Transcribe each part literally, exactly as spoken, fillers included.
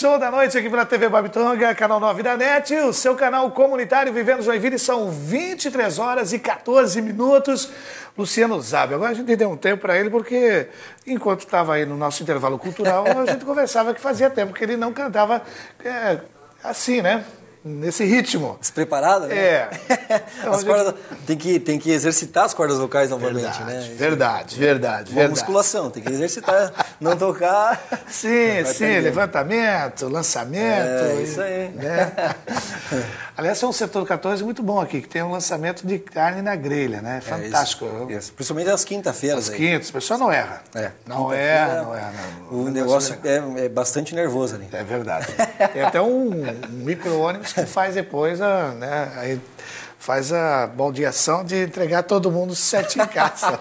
Show da noite aqui pela T V Babitonga, canal nove da NET, o seu canal comunitário Vivendo Joinville. São vinte e três horas e quatorze minutos. Luciano Zabi. Agora a gente deu um tempo para ele, porque enquanto estava aí no nosso intervalo cultural, a gente conversava que fazia tempo que ele não cantava é, assim, né? Nesse ritmo. Despreparado, né? É. Então, as cordas, gente... tem, que, tem que exercitar as cordas vocais novamente, verdade, né? Verdade, verdade, verdade. Uma verdade. musculação, tem que exercitar, não tocar. Sim, sim, levantamento, lançamento. É, isso aí. Né? Aliás, é um setor quatorze muito bom aqui, que tem um lançamento de carne na grelha, né? Fantástico. É, isso, isso. Principalmente às quinta-feiras. Às quintas, o pessoal não erra. É. Não erra, não erra. Não. O, o negócio é, é bastante nervoso ali. É verdade. Tem até um, um micro-ônibus que faz depois a, né, aí faz a baldeação de entregar todo mundo certinho em casa.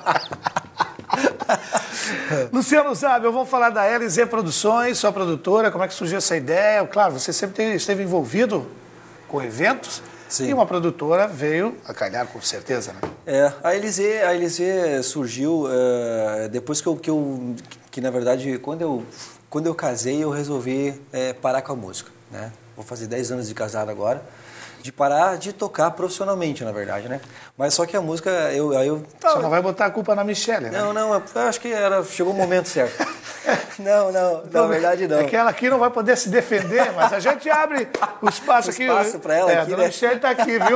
Luciano Zabi, eu vou falar da L Z Produções, sua produtora, como é que surgiu essa ideia? Claro, você sempre esteve envolvido com eventos. Sim. E uma produtora veio a calhar, com certeza, né? É, a L Z, a L Z surgiu uh, depois que eu, que eu, que na verdade, quando eu, quando eu casei, eu resolvi é, parar com a música, né? Vou fazer dez anos de casado agora, de parar de tocar profissionalmente, na verdade, né? Mas só que a música, eu... eu Você não vai botar a culpa na Michelle, né? Não, não, eu acho que era, chegou o momento certo. Não, não, na verdade não. É que ela aqui não vai poder se defender, mas a gente abre o espaço o aqui. espaço para ela é, aqui, a né? Michelle está aqui, viu?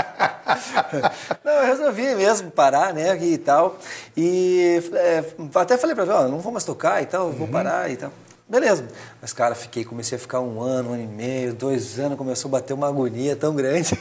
Não, eu resolvi mesmo parar, né, e tal. E é, até falei para ela, não vou mais tocar e tal, uhum. vou parar e tal. Beleza. Mas, cara, fiquei, comecei a ficar um ano, um ano e meio, dois anos, começou a bater uma agonia tão grande.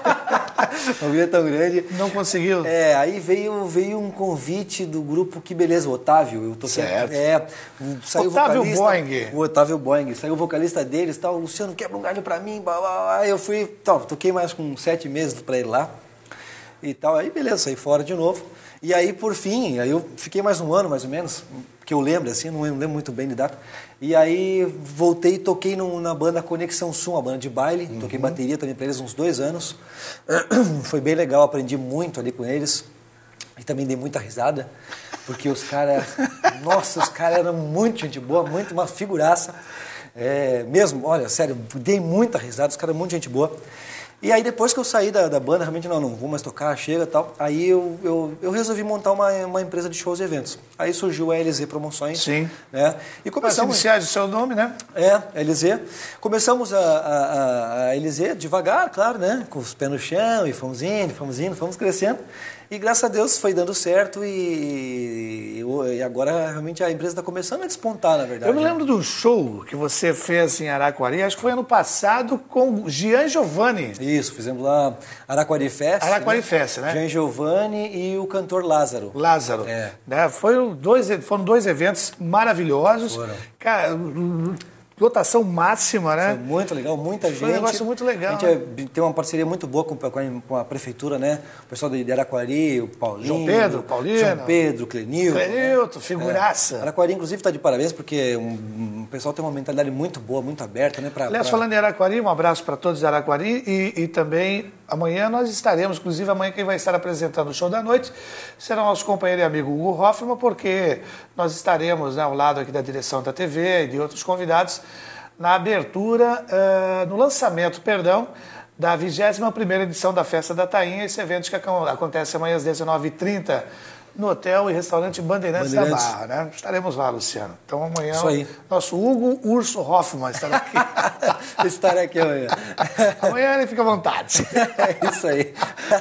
Uma agonia tão grande. Não conseguiu? É, aí veio, veio um convite do grupo Que Beleza, o Otávio. Eu tô certo. É, saiu Otávio o vocalista, Boing. O Otávio Boing. Saiu o vocalista deles, tal, Luciano, quebra um galho pra mim, blá, blá, blá. Aí eu fui, tal, toquei mais com sete meses pra ele lá. E tal, aí beleza, saí fora de novo. E aí, por fim, aí eu fiquei mais um ano, mais ou menos, que eu lembro, assim, não lembro muito bem de data. E aí voltei e toquei no, na banda Conexão Sul, uma banda de baile. Uhum. Toquei bateria também para eles uns dois anos. Foi bem legal, aprendi muito ali com eles. E também dei muita risada, porque os caras... nossa, os caras eram muito gente boa, muito uma figuraça. É, mesmo, olha, sério, dei muita risada, os caras eram muito gente boa. E aí depois que eu saí da, da banda, realmente não, não vou mais tocar, chega e tal, aí eu, eu, eu resolvi montar uma, uma empresa de shows e eventos. Aí surgiu a L Z Promoções. Sim. Né? E começamos... As iniciais do seu nome, né? É, L Z. Começamos a, a, a L Z devagar, claro, né? Com os pés no chão, e fomos indo, fomos indo, fomos crescendo. E graças a Deus foi dando certo e, e agora realmente a empresa está começando a despontar, na verdade. Eu me lembro de um show que você fez em Araquari, acho que foi ano passado, com Gian Giovanni. Isso, fizemos lá Araquari Fest. Araquari né? Fest, né? Gian Giovanni e o cantor Lázaro. Lázaro. É. Né? Foi dois, foram dois eventos maravilhosos. Foram. Cara, lotação máxima, né? Foi muito legal, muita gente. Foi um negócio muito legal. A gente né? tem uma parceria muito boa com, com a prefeitura, né? O pessoal de Araquari, o Paulinho. João Pedro, Paulino. João Pedro, Clenilton. Clenilton, figuraça. É. Araquari, inclusive, está de parabéns, porque um, o pessoal tem uma mentalidade muito boa, muito aberta, né? Pra, Aliás, pra... falando em Araquari, um abraço para todos de Araquari e, e também amanhã nós estaremos, inclusive amanhã quem vai estar apresentando o show da noite será o nosso companheiro e amigo Hugo Hoffman, porque nós estaremos né, ao lado aqui da direção da T V e de outros convidados na abertura, uh, no lançamento, perdão, da vigésima primeira edição da Festa da Tainha, esse evento que acontece amanhã às dezenove e trinta no Hotel e Restaurante Bandeirantes, Bandeirantes. da Barra, né? Estaremos lá, Luciano. Então amanhã nosso Hugo Urso Hoffman estará aqui. Estarei aqui amanhã. Amanhã ele fica à vontade. É isso aí.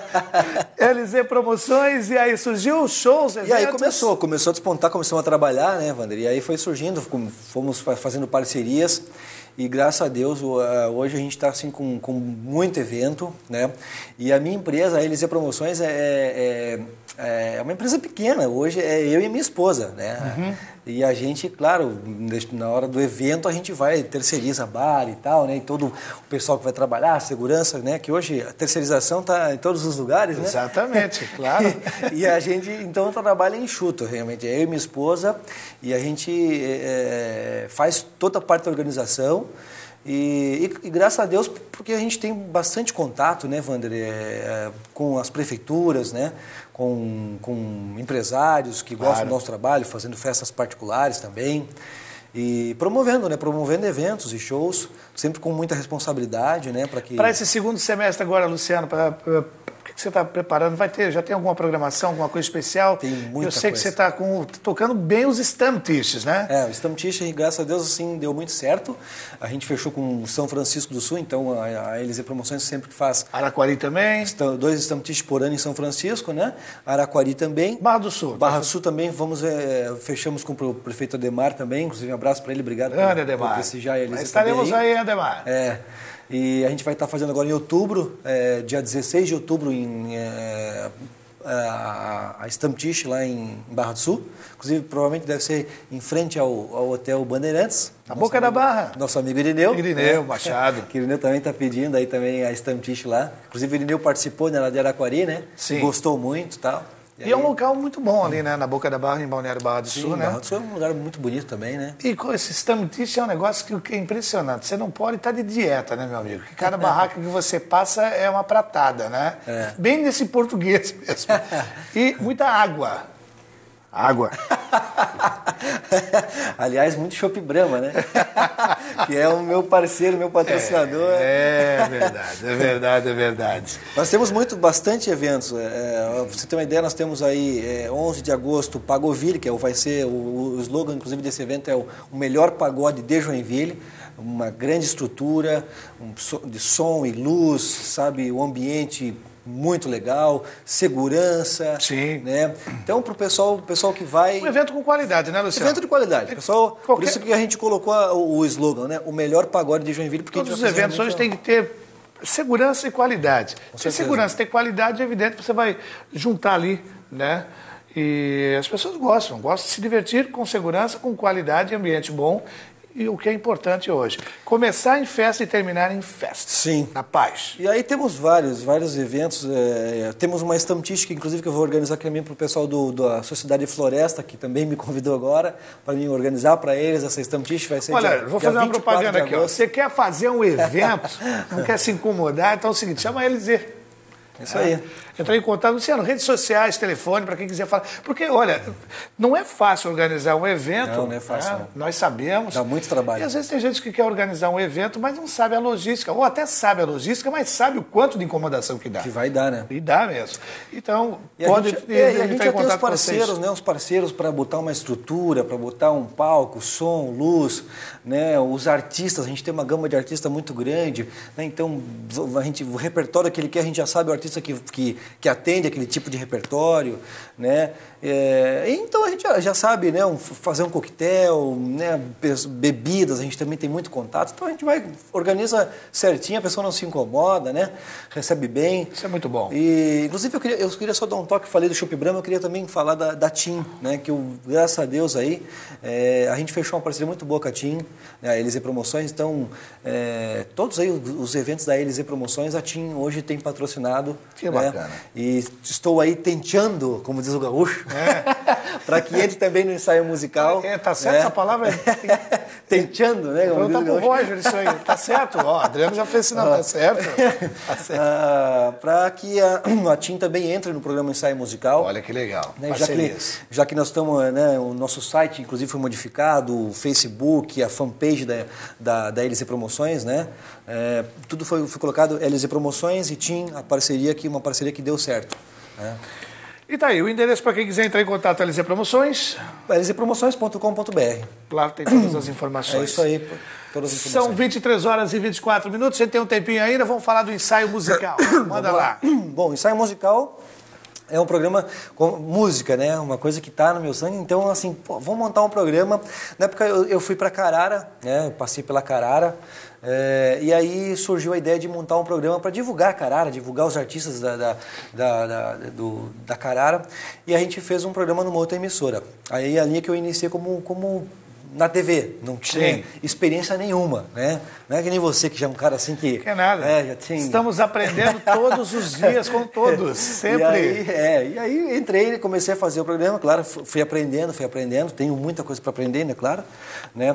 L Z Promoções, e aí surgiu shows, eventos. E aí começou, começou a despontar, começamos a trabalhar, né, Wander? E aí foi surgindo, fomos fazendo parcerias. E graças a Deus, hoje a gente está assim, com, com muito evento, né? E a minha empresa, a L Z Promoções, é, é, é uma empresa pequena. Hoje é eu e minha esposa, né? Uhum. E a gente, claro, na hora do evento a gente vai, terceiriza bar e tal, né? E todo o pessoal que vai trabalhar, a segurança, né? Que hoje a terceirização está em todos os lugares, né? Exatamente, claro. E a gente, então, trabalha enxuto, realmente. É eu e minha esposa, e a gente é, faz toda a parte da organização. E, e, e graças a Deus, porque a gente tem bastante contato, né, Wander, é, com as prefeituras, né, com, com empresários que gostam claro. do nosso trabalho, fazendo festas particulares também. e promovendo, né? Promovendo eventos e shows, sempre com muita responsabilidade, né? Para que... Para esse segundo semestre agora, Luciano, pra, pra, o que você está preparando? Vai ter, já tem alguma programação, alguma coisa especial? Tem muita Eu sei coisa. que você está tocando bem os Stammtisches, né? É, o Stammtisch, graças a Deus, assim, deu muito certo. A gente fechou com São Francisco do Sul, então a, a L Z Promoções sempre faz... Araquari também? Dois Stammtisch por ano em São Francisco, né? Araquari também. Barra do Sul. Barra do Sul também, vamos, é, fechamos com o prefeito Ademar também, inclusive um abraço para ele, obrigado Grande por, Ademar. por prestigiar a L Z. Mas estaremos aí, Ademar. É, e a gente vai estar fazendo agora em outubro, é, dia dezesseis de outubro, em, é, a, a Stammtisch lá em Barra do Sul. Inclusive, provavelmente deve ser em frente ao, ao Hotel Bandeirantes. Na Boca amigo, da Barra. Nosso amigo Irineu. Irineu, né? Machado. Que Irineu também está pedindo aí também a Stammtisch lá. Inclusive, o Irineu participou, né, lá de Araquari, né? Sim. Gostou muito e tal. E, e é um local muito bom ali, né? Na Boca da Barra, em Balneário Barra do Sim, Sul, né? Barra do Sul é um lugar muito bonito também, né? E com esse Stammtisch é um negócio que é impressionante. Você não pode estar de dieta, né, meu amigo? Porque cada barraca que você passa é uma pratada, né? É. Bem nesse português mesmo. E muita água. Água. Aliás, muito Chopp Brahma, né? Que é o meu parceiro, meu patrocinador. É, é verdade, é verdade, é verdade. Nós temos muito, bastante eventos. É, pra você ter uma ideia, nós temos aí é, onze de agosto, Pagoville, que é, vai ser, o, o slogan, inclusive, desse evento é o, o melhor pagode de Joinville. Uma grande estrutura um, de som e luz, sabe? O ambiente... muito legal, segurança. Sim. Né? Então, para o pessoal, o pessoal que vai... Um evento com qualidade, né, Luciano? Evento de qualidade. Pessoal, Qualquer... Por isso que a gente colocou a, o, o slogan, né? O melhor pagode de Joinville. Porque todos os eventos hoje têm que ter segurança e qualidade. Se segurança tem qualidade, é evidente que você vai juntar ali, né? E as pessoas gostam, gostam de se divertir com segurança, com qualidade e ambiente bom. E o que é importante hoje, começar em festa e terminar em festa. Sim. Na paz. E aí temos vários, vários eventos. É, temos uma Stammtisch, que inclusive que eu vou organizar também para o pessoal do, da Sociedade Floresta, que também me convidou agora, para mim organizar para eles essa Stammtisch. Vai ser Olha, dia, vou fazer dia uma propaganda aqui. Ó. Você quer fazer um evento, não quer se incomodar, então é o seguinte, chama a L Z. Isso aí. É. Entrar em contato, Luciano, redes sociais, telefone, para quem quiser falar. Porque, olha, não é fácil organizar um evento. Não, não é fácil. Né? Não. Nós sabemos. Dá muito trabalho. E às vezes tem gente que quer organizar um evento, mas não sabe a logística. Ou até sabe a logística, mas sabe o quanto de incomodação que dá. Que vai dar, né? E dá mesmo. Então, e pode a gente, é, e a gente entrar já em tem os contato com parceiros, vocês. né? Os parceiros para botar uma estrutura, para botar um palco, som, luz, né? Os artistas, a gente tem uma gama de artistas muito grande, né? Então, a gente, o repertório que ele quer, a gente já sabe o artista que, que, que atende aquele tipo de repertório, né? É, então a gente já, já sabe, né? Um, fazer um coquetel, né? Bebidas, a gente também tem muito contato, então a gente vai, organiza certinho, a pessoa não se incomoda, né? Recebe bem. Isso é muito bom. E, inclusive, eu queria, eu queria só dar um toque, falei do Chopp Brahma, eu queria também falar da, da TIM, né? Que eu, graças a Deus aí, é, a gente fechou uma parceria muito boa com a TIM, né? A L Z Promoções, então é, todos aí os, os eventos da L Z Promoções, a TIM hoje tem patrocinado. Que bacana. Né? E estou aí tenteando, como diz o gaúcho, é. para que entre também no ensaio musical. É, tá certo né? essa palavra? Tenteando, né? Então tá pro Roger isso aí, tá certo? Ó, Adriano já fez sinal, tá certo? Tá certo. Ah, para que a, a TIM também entre no programa Ensaio Musical. Olha que legal, né? já, que, já que nós estamos, né, o nosso site inclusive foi modificado, o Facebook, a fanpage da, da, da L Z Promoções, né? É, tudo foi, foi colocado L Z Promoções e TIM, a parceria que uma parceria que deu certo. Né? E tá aí, o endereço para quem quiser entrar em contato é L Z Promoções. L Z promoções ponto com ponto b r. Lá tem todas as informações. É isso aí, todas as informações. São vinte e três horas e vinte e quatro minutos, a gente tem um tempinho ainda, vamos falar do ensaio musical. Manda lá. Bom, ensaio musical é um programa com música, né? Uma coisa que está no meu sangue. Então, assim, pô, vamos montar um programa. Na época eu, eu fui para Carara, né? Eu passei pela Carara. É, e aí surgiu a ideia de montar um programa para divulgar a Carara, divulgar os artistas da, da, da, da, do, da Carara. E a gente fez um programa numa outra emissora. Aí a linha que eu iniciei como... como na T V, não tinha Sim. experiência nenhuma, né? Não é que nem você, que já é um cara assim que... Que é nada. É, já tinha... Estamos aprendendo todos os dias com todos, sempre. E aí, é, e aí entrei, comecei a fazer o programa, claro, fui aprendendo, fui aprendendo, tenho muita coisa para aprender, né, claro, né?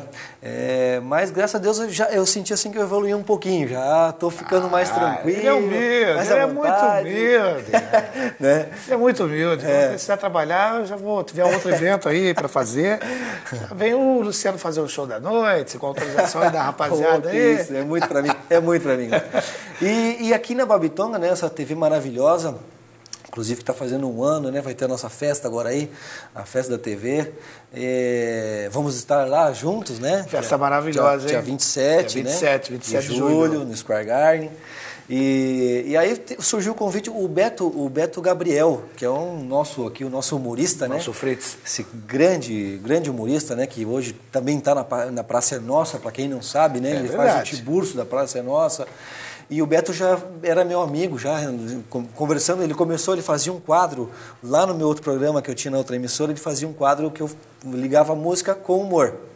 É, mas, graças a Deus, eu, já, eu senti assim que eu evoluí um pouquinho, já estou ficando mais ah, tranquilo. Ele é humilde, mais ele é muito humilde. né? Ele é muito humilde. É. Quando precisar trabalhar, eu já vou, tiver outro evento aí para fazer, vem o Luciano fazer o show da noite, com autorização aí da rapaziada aí. Isso, é muito pra mim, é muito pra mim. E, e aqui na Babitonga, né, essa T V maravilhosa, inclusive que está fazendo um ano, né? Vai ter a nossa festa agora aí, a festa da T V. É, vamos estar lá juntos, né? Festa dia, maravilhosa, dia, dia hein? vinte e sete, dia vinte e sete, né? vinte e sete de de julho, julho, no Square Garden. E, e aí surgiu o convite, o Beto, o Beto Gabriel, que é um nosso aqui, o nosso humorista, nosso né? Fritz. Esse grande, grande humorista, né? Que hoje também está na, na Praça é Nossa, para quem não sabe, né? É Ele verdade. faz o Tiburcio da Praça é Nossa. E o Beto já era meu amigo, já conversando, ele começou, ele fazia um quadro, lá no meu outro programa que eu tinha na outra emissora, ele fazia um quadro que eu ligava música com humor.